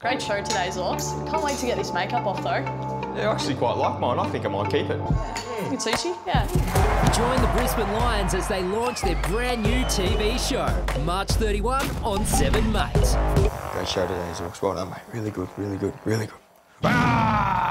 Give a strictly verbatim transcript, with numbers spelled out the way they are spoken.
Great show today, Zorks. Can't wait to get this makeup off, though. Yeah, I actually quite like mine. I think I might keep it. Yeah. Good sushi? Yeah. Join the Brisbane Lions as they launch their brand new T V show, March thirty-first on Seven Mate. Great show today, Zorks. Well done, mate. Really good, really good, really good. Ah!